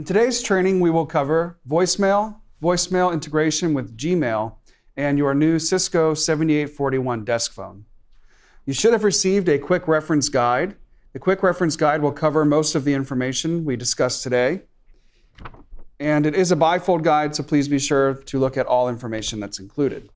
In today's training, we will cover voicemail, voicemail integration with Gmail, and your new Cisco 7841 desk phone. You should have received a quick reference guide. The quick reference guide will cover most of the information we discussed today. And it is a bifold guide, so please be sure to look at all information that's included.